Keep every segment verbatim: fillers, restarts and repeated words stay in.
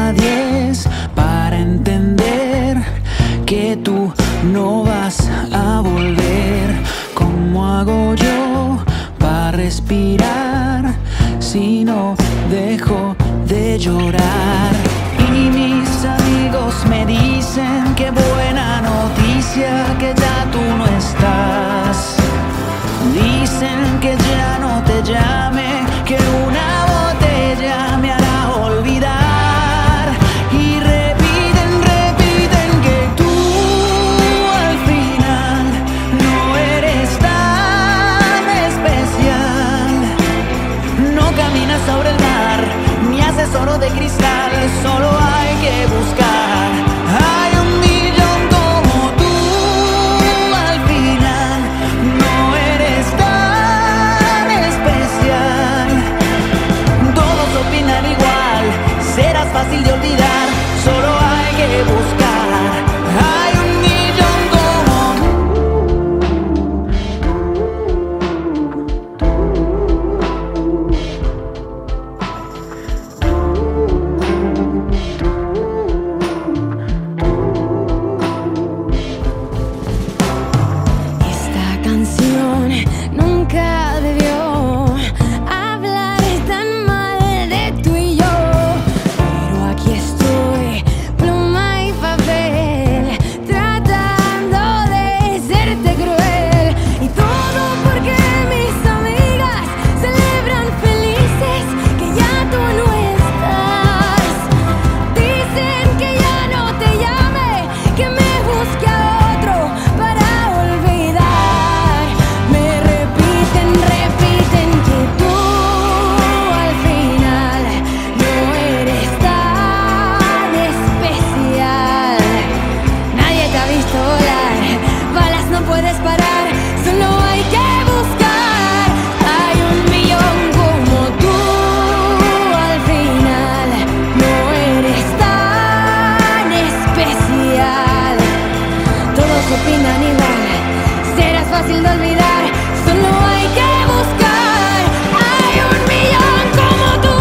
a diez para entender que tú no vas a volver. ¿Cómo hago yo para respirar si no dejo de llorar? Y mis amigos me dicen qué buena noticia que ya tú no estás. Dicen que ya no te llame, que una botella me hará olvidar. Y repiten, repiten que tú al final no eres tan especial. No caminas sobre el mar, ni haces oro de cristal, solo hay que buscar. Hay un millón como tú, al final no eres tan especial. Todos opinan igual, serás fácil de olvidar, solo hay que buscar. Hay un millón como Esta canción nunca debió hablar tan mal de tú y yo, pero aquí estoy, pluma y papel, tratando de serte cruel. Y todo porque mis amigas celebran felices que ya tú no estás. Dicen que ya no te llame, que me busque a otro para olvidar. Me repiten, repiten que tú al final no eres tan especial. Nadie te ha visto volar, balas no puedes parar, solo hay que buscar. Hay un millón como tú, al final no eres tan especial. Todos opinan igual, serás fácil de olvidar, solo hay que buscar. Hay un millón como tú.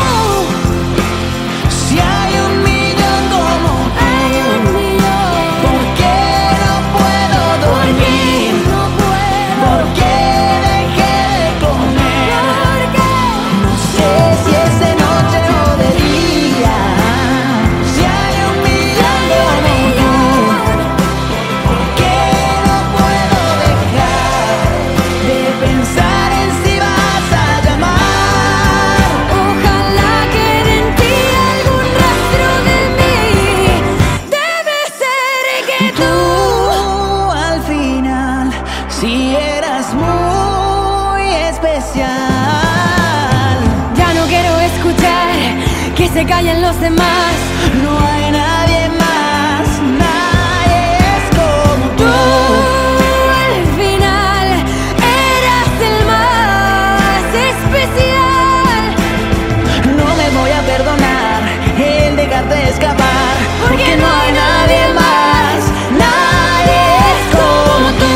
si hay un millón como Hay un millón. ¿por qué no puedo dormir? No puedo. ¿Por qué dejé de comer? ¿Por qué? No sé si es de noche o de día. Si hay un millón como tú, ¿por qué no puedo dejar de pensar en si vas a llamar? Ojalá quede en ti algún rastro de mí. Debe ser que Tú tú al final si eras muy especial. ya no quiero escuchar que se callen los demás. No hay nadie más, nadie es como Tú tú. al final eras el más especial. No me voy a perdonar el dejarte escapar, porque no hay nadie más, nadie es como tú.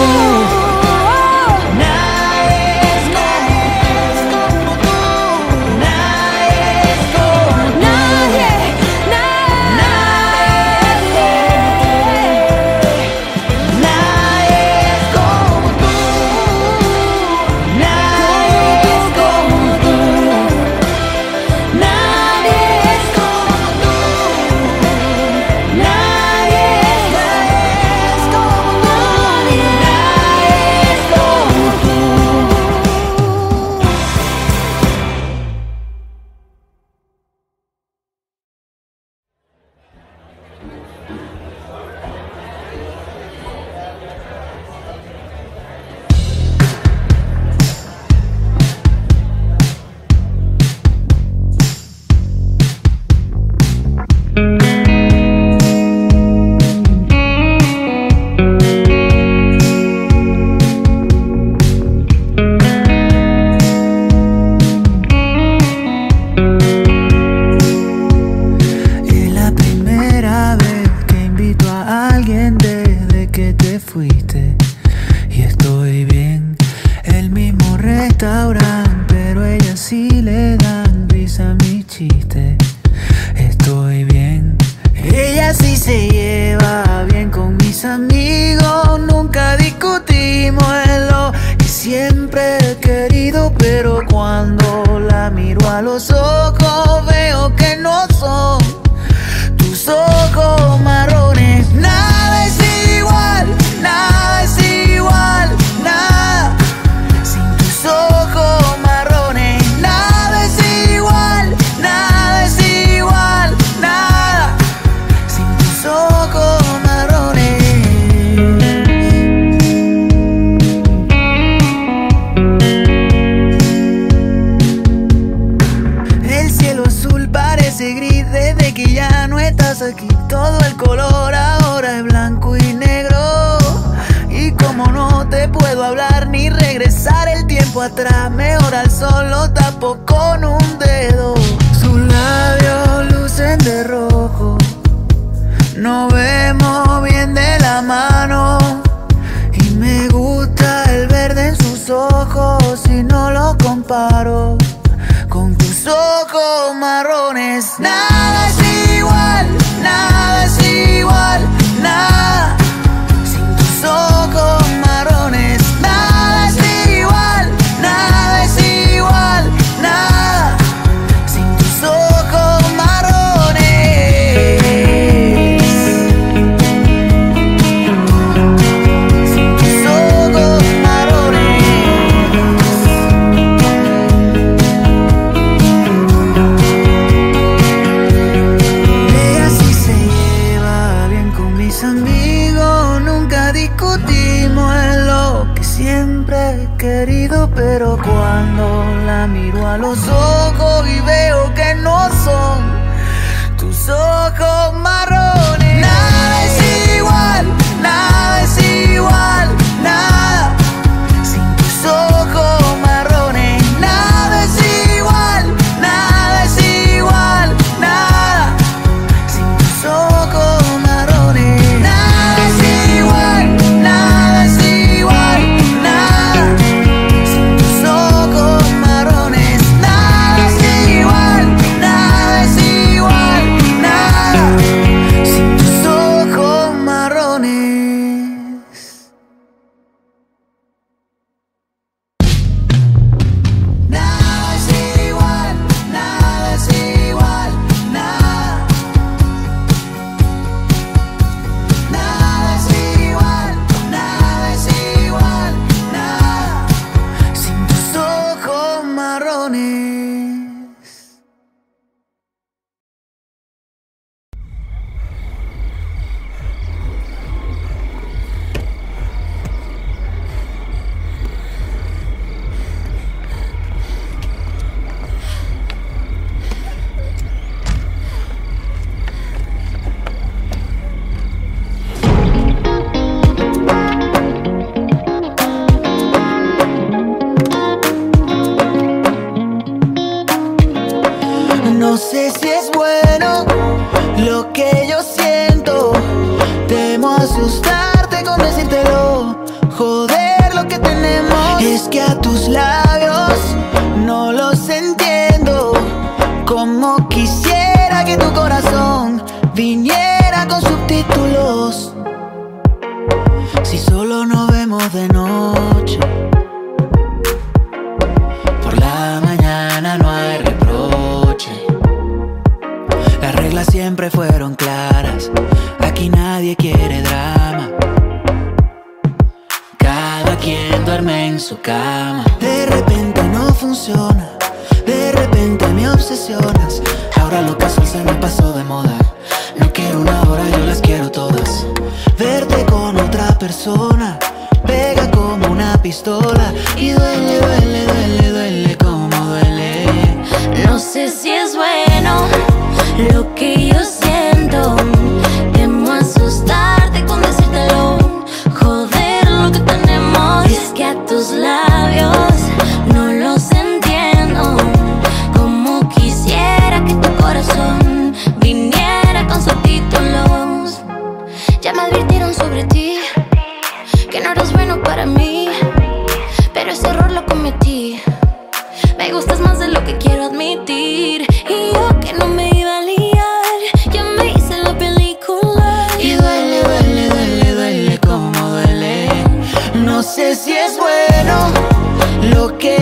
Nadie es como tú, nadie es como tú. Nadie, nadie. he querido, pero cuando la miro a los ojos veo que no son tus ojos marrones. Nada es igual, nada es igual, nada sin tus ojos marrones. Nada es igual, nada es igual, nada sin tus ojos marrones. El cielo azul parece gris desde que ya no estás aquí. Todo el color ahora es blanco y negro. Y como no te puedo hablar ni regresar el tiempo atrás, mejor al sol lo tapo con un dedo. Sus labios lucen de rojo, nos vemos bien de la mano. Y me gusta el verde en sus ojos y no lo comparo con tus ojos marrones. Nada es igual, nada es igual, nada sin tus ojos marrones. Nada es igual, nada es igual, nada sin tus ojos marrones. Sin tus ojos marrones. Ella sí se lleva bien con mis amigos, nunca discutimos en lo que siempre he querido, pero cuando la miro a los ojos y veo que no son tus ojos marrones. Nada es igual, nada es igual, nada sin tus ojos marrones. Nada es igual, nada es igual, nada sin tus ojos marrones. Nada es igual, nada es igual, nada sin tus ojos marrones. Nada es igual, nada es igual, nada sin tus ojos marrones. Nada es igual, nada es igual, nada. Nada es igual, nada es igual, nada sin tus ojos marrones. No sé si es bueno lo que yo siento. Temo asustarte con decírtelo. Joder lo que tenemos. Es que a tus labios no los entiendo. Como quisiera que tu corazón viniera con subtítulos. Si solo nos vemos de noche, por la mañana no hay reproche. Las reglas siempre fueron claras, aquí nadie quiere drama. Cada quien duerme en su cama. De repente no funciona, de repente me obsesionas. Ahora lo casual se me pasó de moda. No quiero una hora, yo las quiero todas. Verte con otra persona pega como una pistola. Y duele, duele, duele, duele como duele. No sé si es bueno lo que yo siento. Temo asustarte con decírtelo. Joder lo que tenemos. Es que a tus labios no los entiendo. Como quisiera que tu corazón viniera con subtítulos. Ya me advirtieron sobre ti, que no eres bueno para mí, pero ese error lo cometí. Me gustas más de lo que quiero admitir. Y yo que no me iba a liar, ya me hice la película. Y duele, duele, duele, duele como duele. No sé si es bueno lo que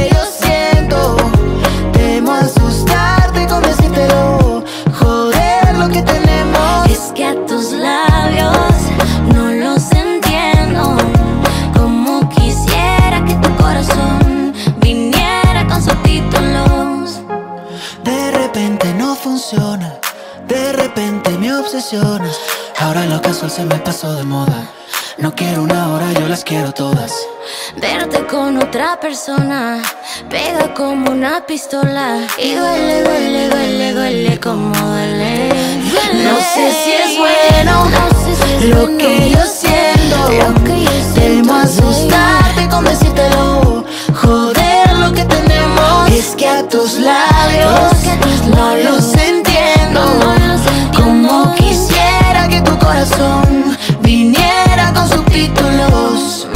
traicionas. Ahora lo casual se me pasó de moda. No quiero una hora, yo las quiero todas. Verte con otra persona pega como una pistola. Y duele, duele, duele, duele como duele. No sé si es bueno lo que yo siento. Temo asustarte con decírtelo. Joder lo que tenemos. Es que a tus labios no los entiendo. Como quisiera que tu corazón viniera con subtítulos.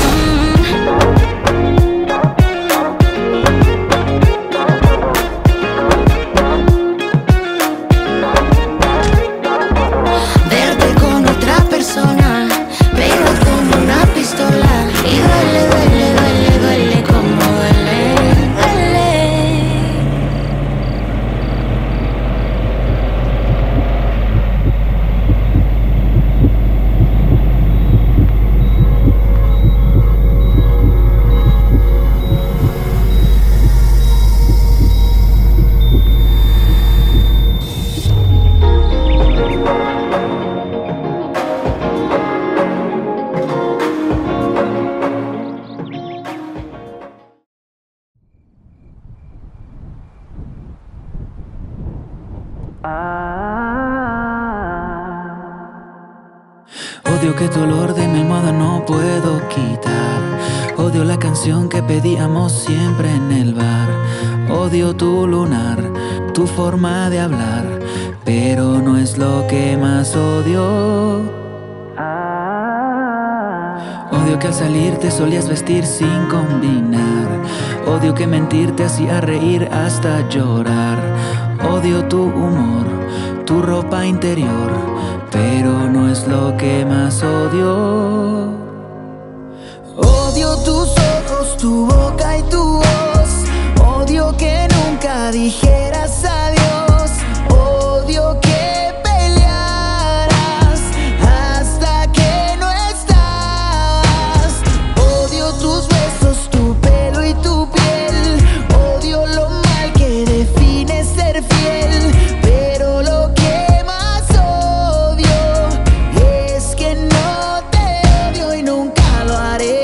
Verte con otra persona pega como una pistola. Y duele, duele, duele, duele como duele, duele. Odio que tu olor de mi almohada no puedo quitar. Odio la canción que pedíamos siempre en el bar. Odio tu lunar, tu forma de hablar, pero no es lo que más odio. Odio que al salir te solías vestir sin combinar. Odio que mentir te hacía reír hasta llorar. Odio tu humor, tu ropa interior, pero no es lo que más odio. Odio tus ojos, tu boca y tu voz. Odio que nunca dijeras adiós. Odio que pelearas hasta que no estabas. Odio tus besos, tu pelo y tu piel. Odio lo mal que define ser fiel. Pero lo que más odio es que no te odio y nunca lo haré.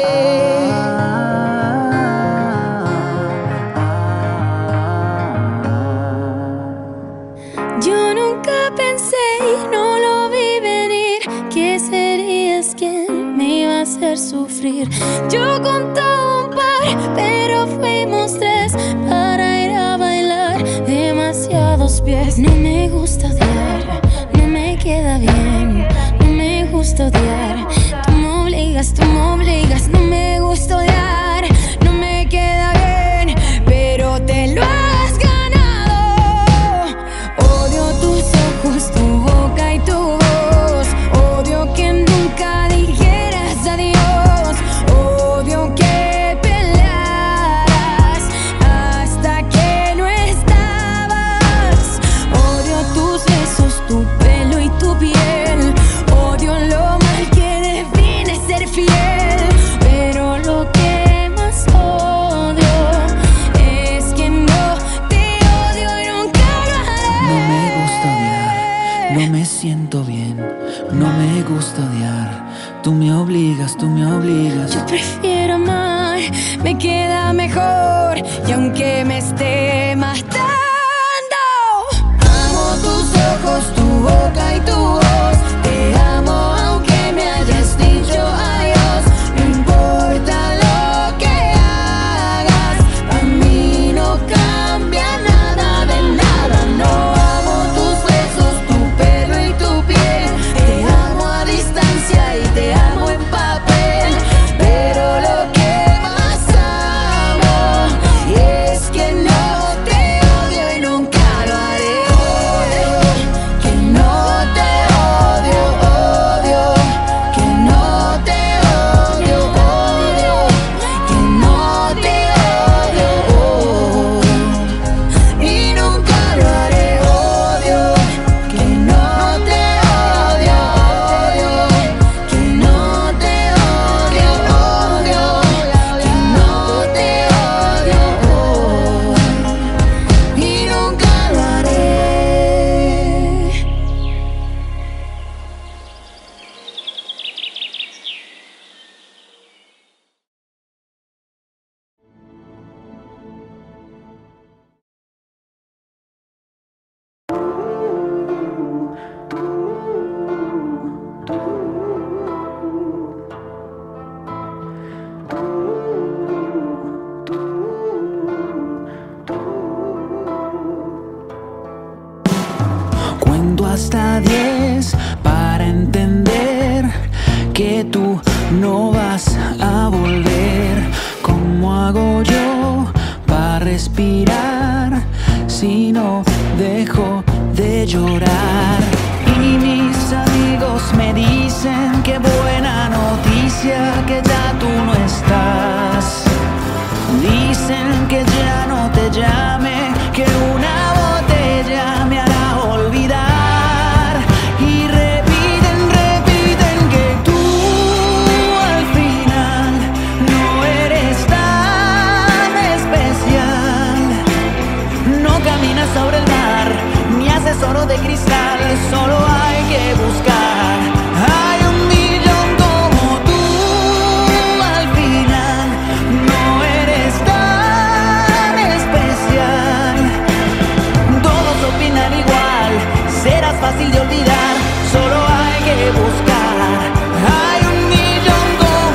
Yo nunca pensé y no lo vi venir que serías quien me iba a hacer sufrir. Yo contaba un par, pero fuimos tres para ir a bailar demasiados pies. No me gusta odiar, no me queda bien. No me gusta odiar, tú me obligas, tú me obligas. No me gusta odiar, no me queda bien, pero te lo has ganado. Odio tus ojos, tu boca y tu voz. Odio que nunca dijeras adiós. Odio que pelearas hasta que no estabas. Odio tus besos, tu pelo y tu piel. Odio lo mal que define ser fiel. Pero lo que más odio es que no te odio y nunca lo haré. No me gusta odiar, no me siento bien. No me gusta odiar, tú me obligas, tú me obligas. Yo prefiero amar, me queda mejor. Y aunque me esté matando, Amo tus ojos, tu boca y tu voz. Te amo aunque me hayas dicho adiós. No importa lo que hagas, a mí no cambia nada de nada. No amo tus besos, tu pelo y tu piel. Te amo a distancia y te amo en papel. Pero lo que más amo es que no hasta diez para entender que tú no vas a volver. ¿Cómo hago yo para respirar si no dejo de llorar? Y mis amigos me dicen qué buena noticia que ya tú no estás. Dicen que ya no te llame, que una botella me hará olvidar. Y repiten, repiten que tú al final no eres tan especial. No caminas sobre el mar, ni haces oro de cristal, solo hay que buscar. Hay un millón como tú, al final no eres tan especial. Todos opinan igual, serás fácil de olvidar, solo hay que buscar. Hay un millón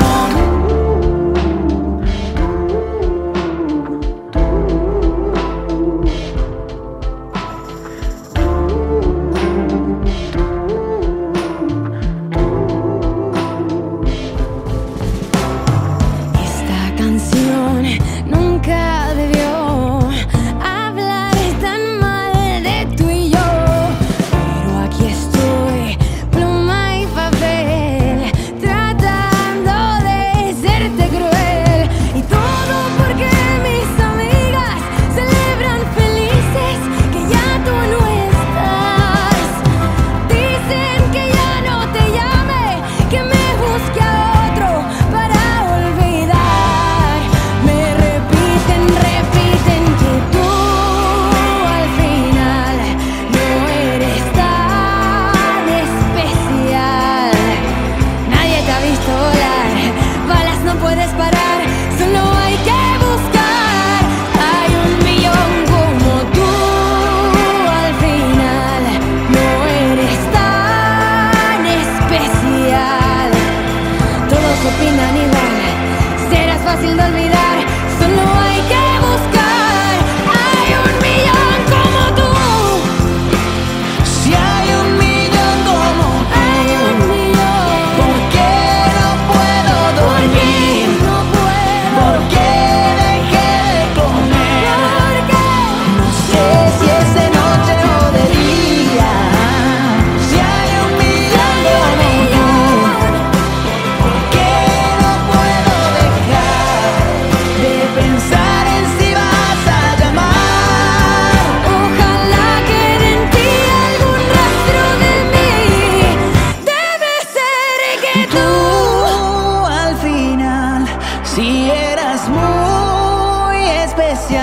Esta canción nunca debió hablar tan mal de tú y yo, pero aquí estoy, pluma y papel, tratando de serte cruel. Y todo porque mis amigas celebran felices que ya tú no estás. Dicen que ya no te llame, que me busque a otro para olvidar. Me repiten, repiten que tú al final no eres tan especial. Nadie te ha visto volar, balas no puedes parar, solo hay que buscar. Hay un millón como tú, al final no eres tan especial. Todos opinan igual, serás fácil de olvidar, solo hay que buscar. Hay un millón como tú, Si hay un millón como hay un millón. ¿por qué no puedo dormir? No puedo, ¿Por qué dejé de comer? porque No sé si es de noche o de día. Si hay un millón como tú, ¿por qué no puedo dejar de pensar en si vas a llamar? ojalá quede en ti algún rastro de mí. Debe ser que Tú tú al final, si eras muy especial.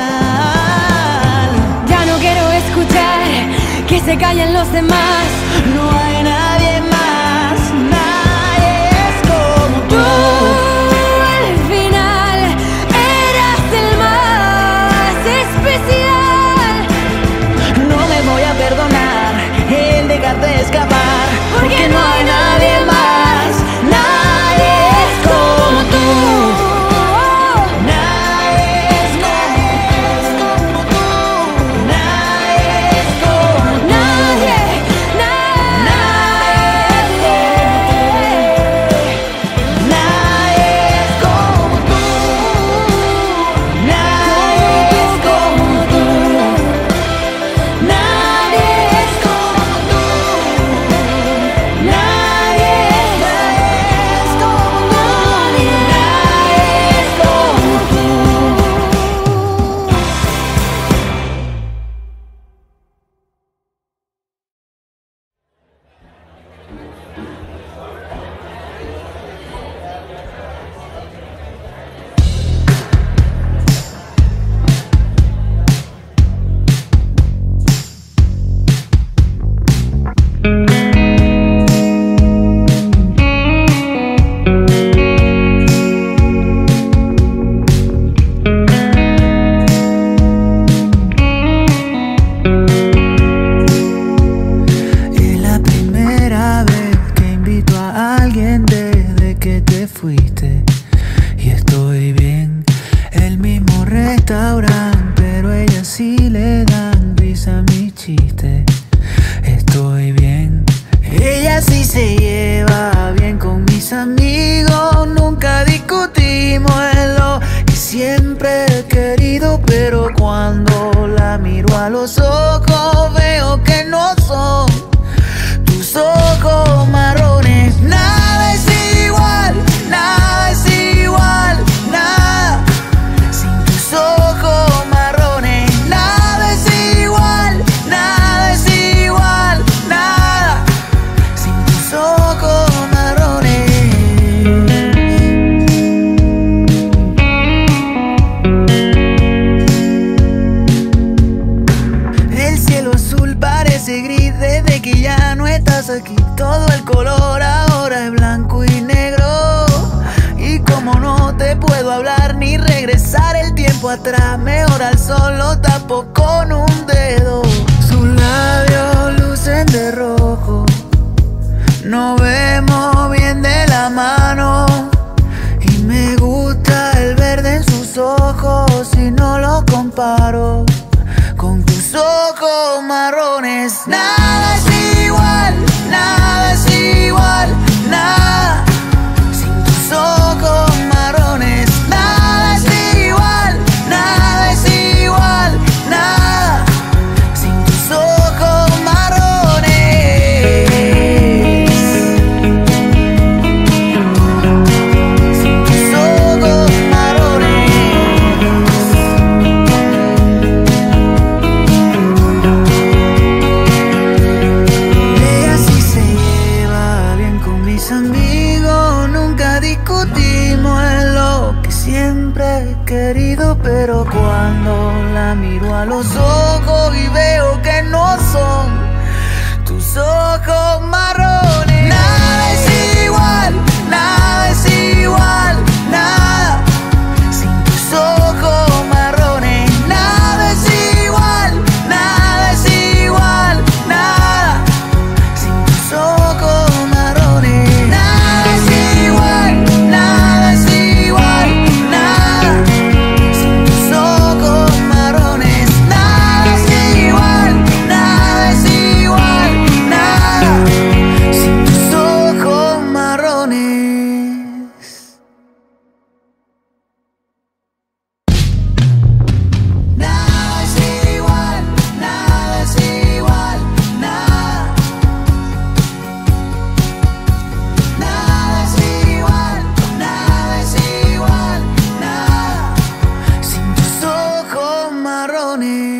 ya no quiero escuchar que se callen los demás. No hay nadie más, nadie es como Tú tú. al final eras el más especial. No me voy a perdonar el dejarte escapar, porque no hay nadie más, nadie es como tú. Nadie es como tú, nadie es como tú. Nadie, restaurante, pero ella sí le dan risa a mi chiste. Estoy bien. querido, pero cuando la miro a los ojos veo que no son tus ojos marrones. Nada es igual, nada es igual, nada sin tus ojos marrones. Nada es igual, nada es igual, nada sin tus ojos marrones. El cielo azul parece gris desde que ya no estás aquí. Todo el color ahora es blanco y negro. Y como no te puedo hablar ni regresar el tiempo atrás, mejor al sol lo tapo con un dedo. Sus labios lucen de rojo, nos vemos bien de la mano. Y me gusta el verde en sus ojos y no lo comparo con tus ojos marrones. Nada es igual, nada es igual, nada sin tus ojos marrones. Nada es igual, nada es igual, nada sin tus ojos marrones. Sin tus ojos marrones. Ella sí se lleva bien con mis amigos, nunca discutimos, es lo que siempre he querido, pero cuando la miro a los ojos y veo que no son tus ojos marrones. Nada es igual, nada es igual, nada sin tus ojos marrones. Nada es igual, nada es igual, nada sin tus ojos marrones. Nada es igual, nada es igual, nada sin tus ojos marrones. Nada es igual, nada es igual, nada sin tus ojos marrones. Nada es igual, nada es igual, nada. Nada es igual, nada es igual, nada sin tus ojos marrones.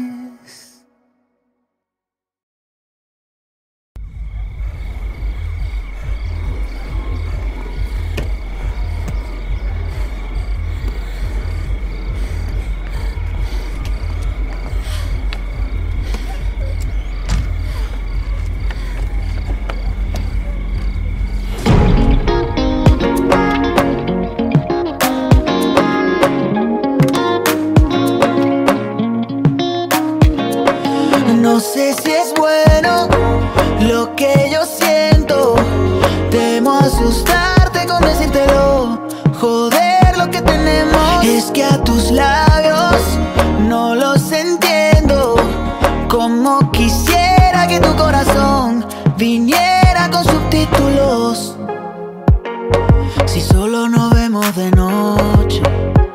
No sé si es bueno lo que yo siento. Temo asustarte con decírtelo. Joder, lo que tenemos es que a tus labios no los entiendo. Como quisiera que tu corazón viniera con subtítulos. Si solo nos vemos de noche,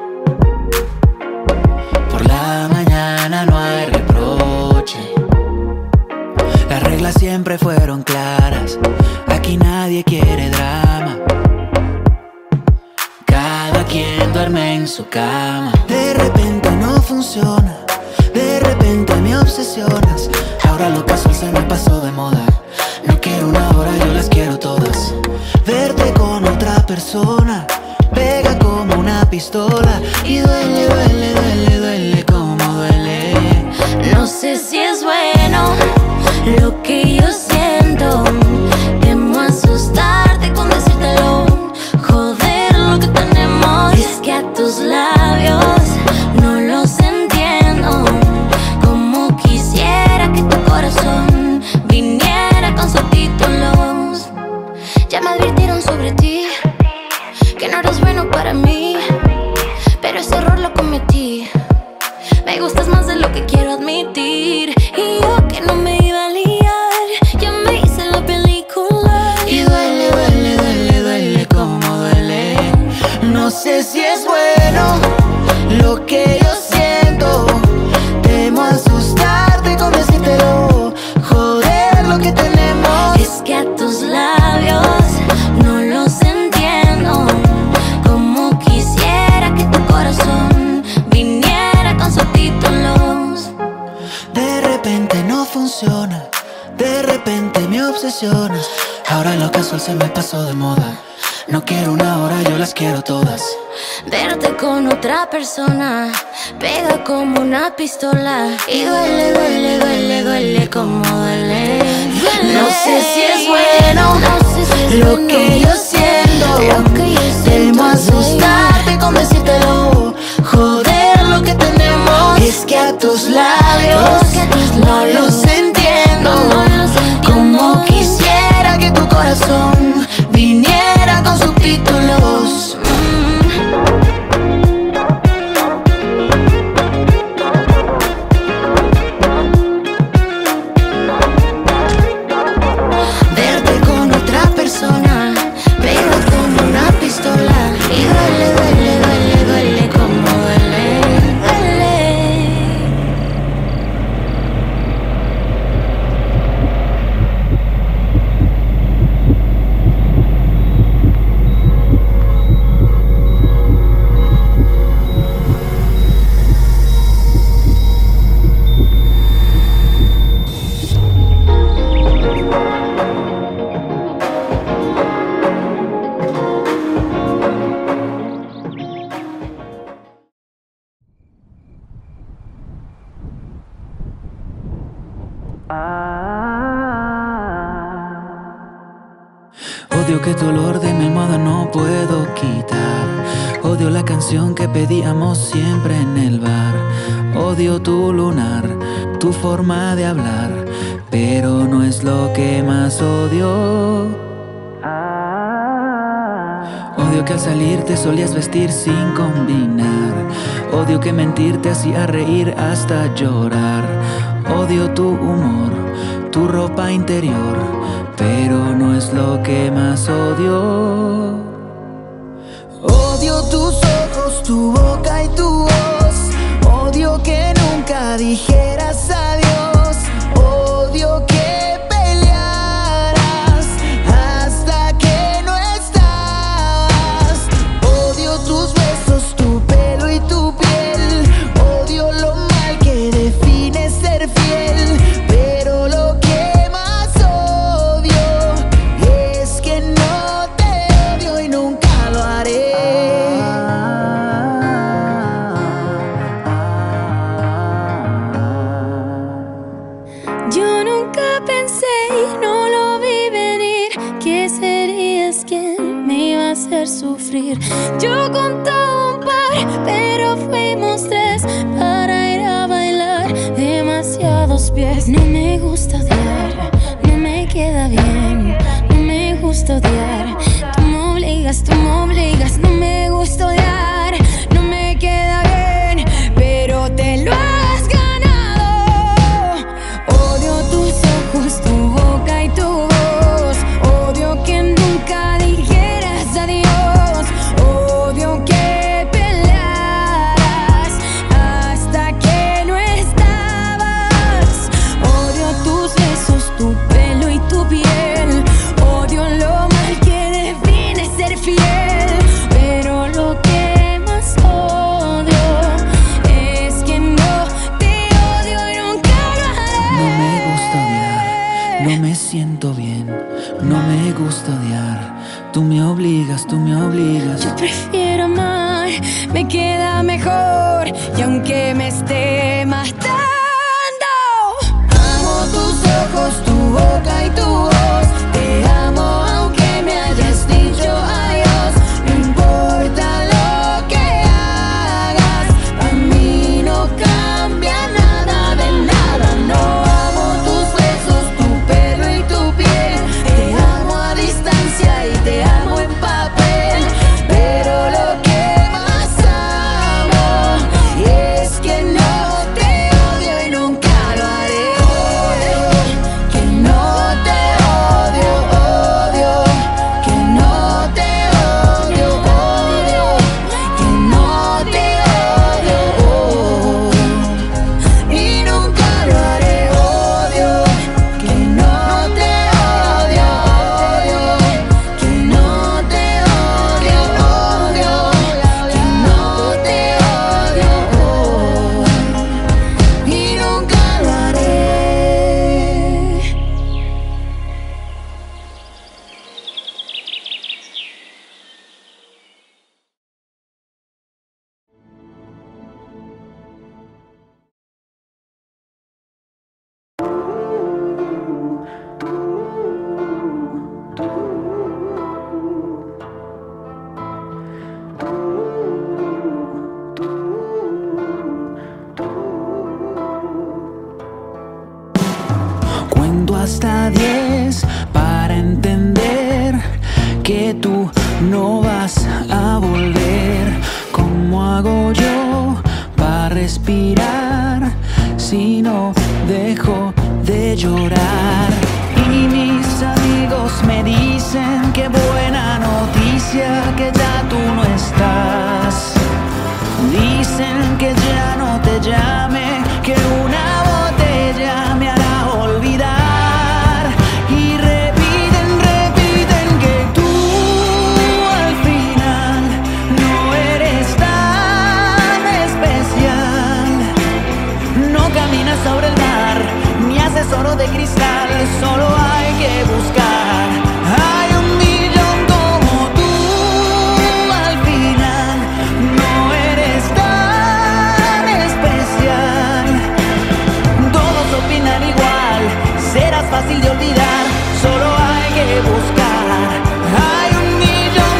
por la mañana no hay reproche. Las reglas siempre fueron claras, aquí nadie quiere drama. Cada quien duerme en su cama. De repente no funciona, de repente me obsesionas. Ahora lo casual se me pasó de moda. No quiero una hora, yo las quiero todas. Verte con otra persona pega como una pistola. Y duele, duele, duele, duele como duele. No sé si es bueno lo que yo siento. Temo asustarte con decírtelo. Joder, lo que tenemos es que a tus labios no los entiendo. Como quisiera que tu corazón viniera con subtítulos. Ya me advirtieron sobre ti, que no eres bueno para mí, pero ese error lo cometí. ilusiones. Ahora lo casual se me pasó de moda. No quiero una hora, yo las quiero todas. Verte con otra persona pega como una pistola. Y duele, duele, duele, duele como duele, duele. No sé si es bueno, no sé si es lo bueno. que yo siento, lo que yo siento. Temo asustarte con decírtelo. Joder lo que tenemos. Es que a tus labios que a tus no los entiendo, no los entiendo. Como quisiera que tu corazón viniera con subtítulos. Verte con otra persona pega como una pistola. Y duele, duele, duele, duele como duele, duele. Odio que tu olor de mi almohada no puedo quitar. Odio la canción que pedíamos siempre en el bar. Odio tu lunar, tu forma de hablar, pero no es lo que más odio. Odio que al salir te solías vestir sin combinar. Odio que mentir te hacía reír hasta llorar. Odio tu humor, tu ropa interior, pero no es lo que más odio. Odio tus ojos, tu boca y tu voz. Odio que nunca dijeras adiós. Odio que pelearas hasta que no estabas. Odio tus besos, tu pelo y tu piel. Odio lo mal que define ser fiel. Pero lo que más odio es que no te odio y nunca lo haré. Yo nunca pensé y no lo vi venir que serías quien me iba a hacer sufrir. Yo contaba un par, pero fuimos tres para ir a bailar demasiados pies. No me gusta odiar, no me queda bien. No me gusta odiar, tú me obligas, tú me obligas. No me gusta odiar, no me queda bien, pero te lo has ganado. Odio tus ojos, tu boca y tu voz. Odio que nunca dijeras adiós. Odio que pelearas hasta que no estabas. Odio tus besos, tu pelo y tu piel. Odio lo mal que define ser fiel. Pero lo que más odio es que no te odio y nunca lo haré. No me gusta odiar, no me siento bien. No me gusta odiar, tú me obligas, tú me obligas. Yo prefiero amar, me queda mejor. Y aunque me esté matando, Amo tus ojos, tu boca y tu voz. Te amo aunque me hayas dicho adiós. No importa lo que hagas, a mí no cambia nada de nada. No amo tus besos, tu pelo y tu piel. Te amo a distancia y te amo en papel. Pero lo que más hasta diez para entender que tú no vas a volver. ¿Cómo hago yo para respirar si no dejo de llorar? Y mis amigos me dicen qué buena noticia que ya tú no estás. Dicen que ya no te llame, que una botella me hará olvidar. Y repiten, repiten que tú al final no eres tan especial. No caminas sobre el mar, ni haces oro de cristal, solo hay que buscar. Hay un millón como tú, al final no eres tan especial. Todos opinan igual, serás fácil de olvidar, solo hay que buscar. Hay un millón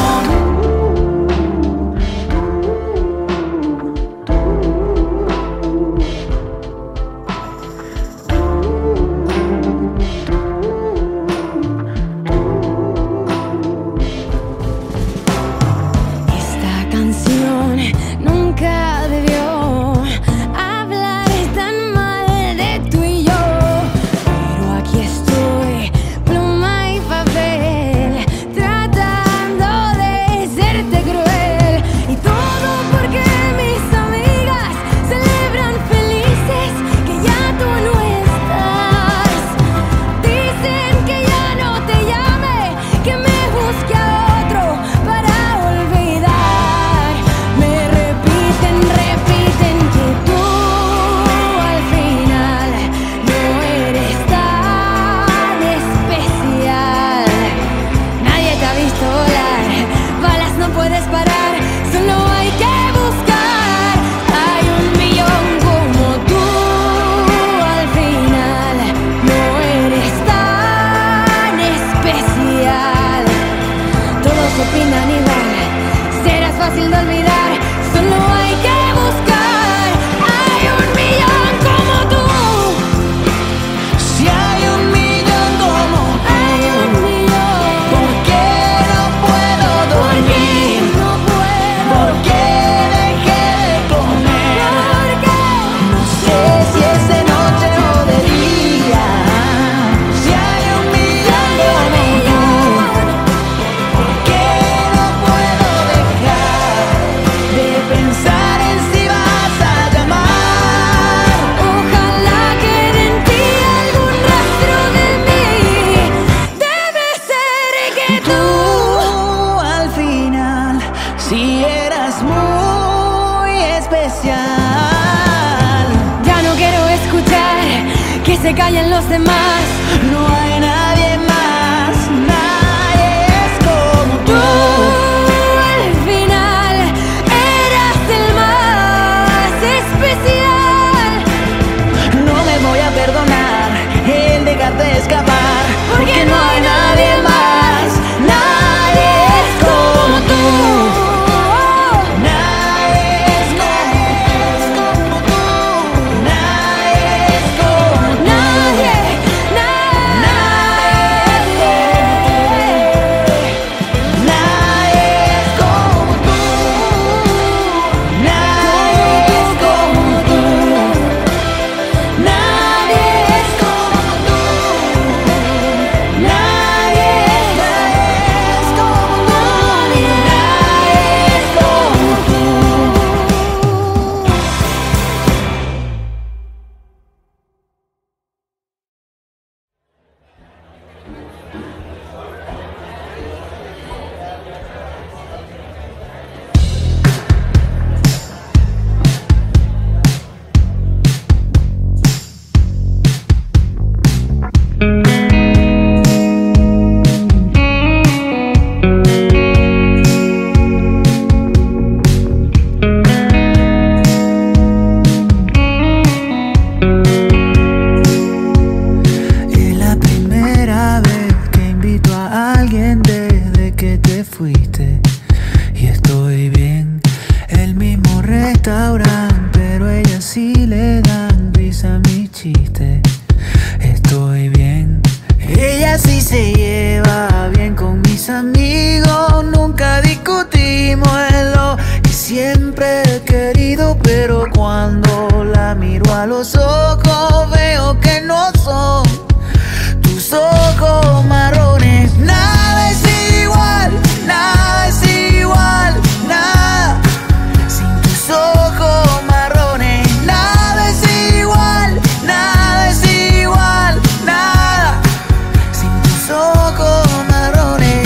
Esta canción nunca debió hablar tan mal de tú y yo, pero aquí estoy, pluma y papel, tratando de serte cruel. Y todo porque mis amigas celebran felices que ya tú no estás. Dicen que ya no te llame, que me busque a otro para olvidar. Me repiten, repiten que tú al final no eres tan especial. Nadie te ha visto volar, balas no puedes parar, solo hay que buscar. Hay un millón como tú, al final no eres tan especial. Todos opinan igual, serás fácil de olvidar, solo hay que buscar. Hay un millón como tú, Si hay un millón como tú, hay un millón. ¿por qué no puedo dormir? No puedo, ¿Por qué dejé de comer? porque No sé si es de noche o de día. Si hay un millón como tú, ¿por qué no puedo dejar de pensar en si vas a llamar? ojalá quede en ti algún rastro de mí. Debe ser que Tú tú al final, si eras muy especial. ya no quiero escuchar que se callen los demás. No hay nadie más, nadie es como Tú tú. al final eras el más especial. No me voy a perdonar el dejarte escapar, porque no hay nadie más, nadie es como tú. Nadie es como tú, nadie es como tú. Nadie, nadie. a los ojos veo que no son tus ojos marrones. Nada es igual, nada es igual, nada sin tus ojos marrones. Nada es igual, nada es igual, nada sin tus ojos marrones.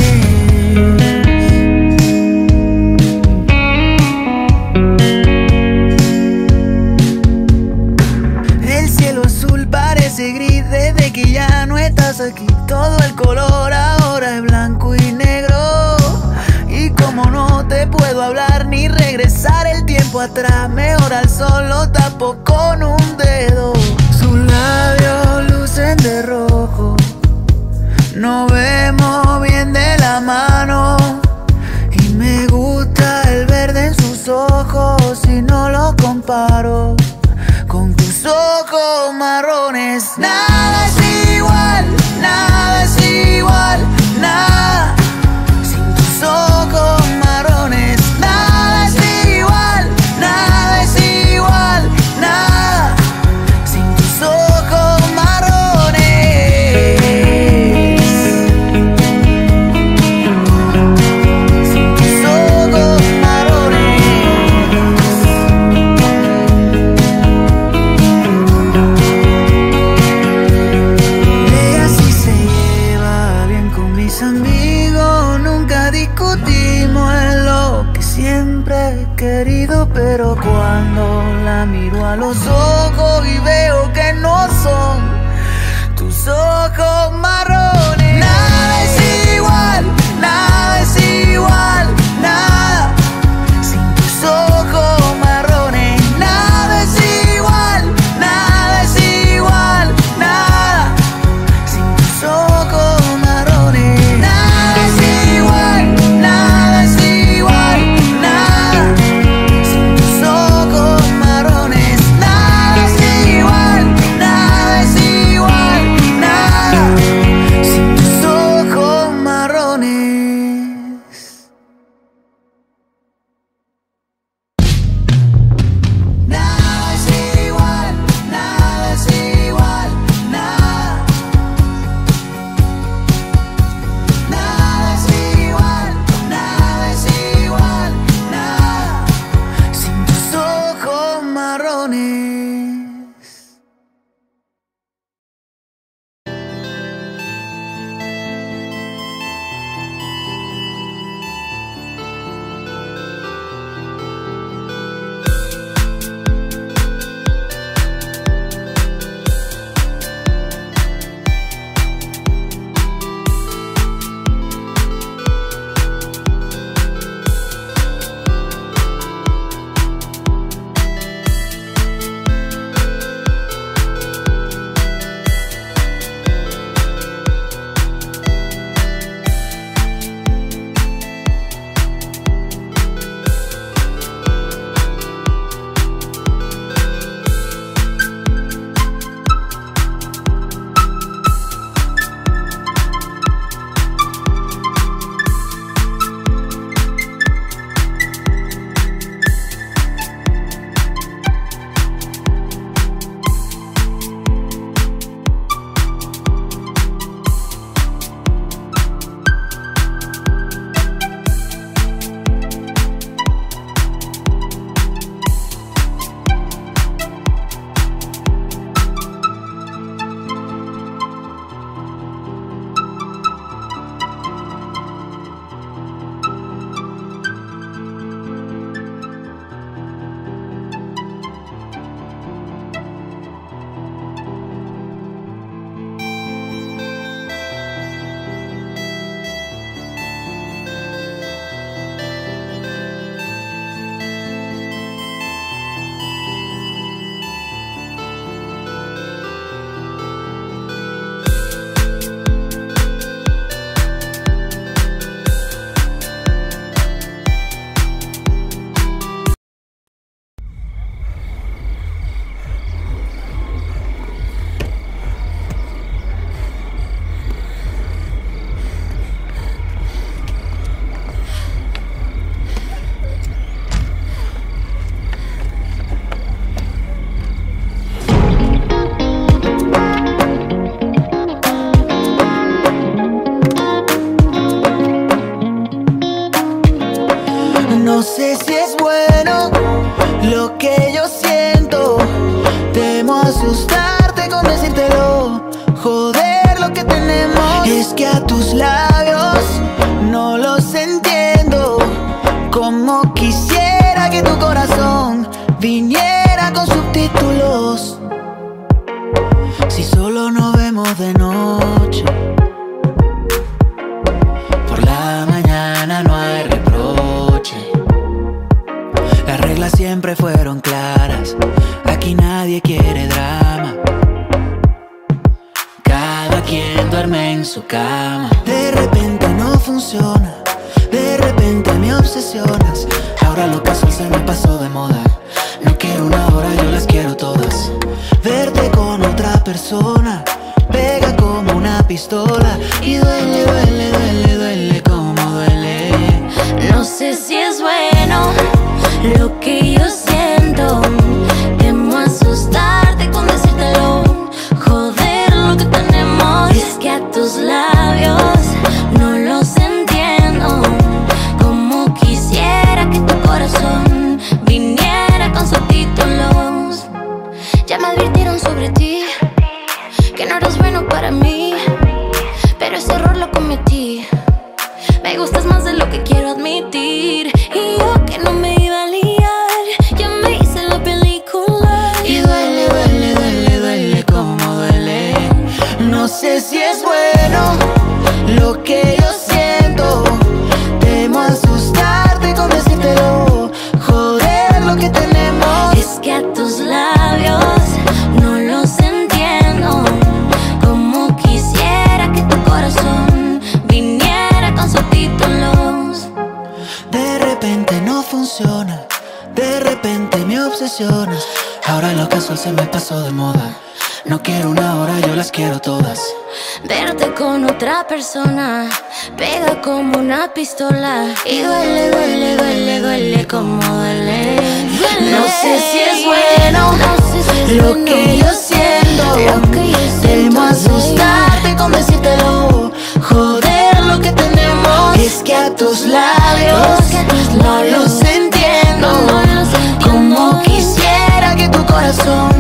El cielo azul parece gris desde que ya no estás aquí. Todo el color ahora es blanco y negro. Y como no te puedo hablar ni regresar el tiempo atrás, mejor al sol lo tapo con un dedo. Sus labios lucen de rojo, nos vemos bien de la mano. Y me gusta el verde en sus ojos si no lo comparo con tus ojos marrones. Nada es igual, nada es igual, nada sin tus ojos marrones. Nada es igual, nada es igual, nada sin tus ojos marrones. Sin tus ojos marrones. Ella sí se lleva bien con mis amigos, nunca discutimos en lo que siempre he querido, pero cuando la miro a los ojos y veo que no son tus ojos marrones. Nada es igual, nada es igual, nada sin tus ojos marrones. Nada es igual, nada es igual, nada sin tus ojos marrones. Nada es igual, nada es igual, nada sin tus ojos marrones. Nada es igual, nada es igual, nada sin tus ojos marrones. Nada es igual, nada es igual, nada. Nada es igual, nada es igual, nada sin tus ojos marrones. que a tus labios no los entiendo. Como quisiera que tu corazón viniera con subtítulos. Si solo nos vemos de noche, por la mañana no hay reproche. Las reglas siempre fueron claras, aquí nadie quiere drama. Cada quien duerme en su cama. De repente no funciona, de repente me obsesionas. Ahora lo casual se me pasó de moda. No quiero una hora, yo las quiero todas. Verte con otra persona pega como una pistola. Y duele, duele, duele, duele como duele. No sé si es bueno lo que yo siento. Temo asustarte con decírtelo. Joder lo que tenemos. Es que a tus labios no los entiendo. Como quisiera que tu corazón viniera con subtítulos. Ya me advirtieron sobre ti, que no eres bueno para mí, pero ese error lo cometí. Me gustas más de lo que quiero admitir. Y yo que no me iba a liar, ya me hice la película. Y duele, duele, duele, duele como duele. No sé si es bueno lo que yo siento. Temo asustarte con decírtelo. Joder lo que tenemos. Es que a tus labios no los entiendo. Como quisiera que tu corazón viniera con subtítulos. De repente no funciona, de repente me obsesionas. Ahora lo casual se me pasó de moda. No quiero una hora, yo las quiero todas. Verte con otra persona pega como una pistola. Y duele, duele, duele, duele como duele. Duele. No sé si es bueno No sé si es lo bueno. que yo siento. Lo que yo siento, Temo baby. asustarte con decírtelo. Joder lo que tenemos. Es que a tus labios Es que a tus no labios los entiendo. no los entiendo. Como quisiera que tu corazón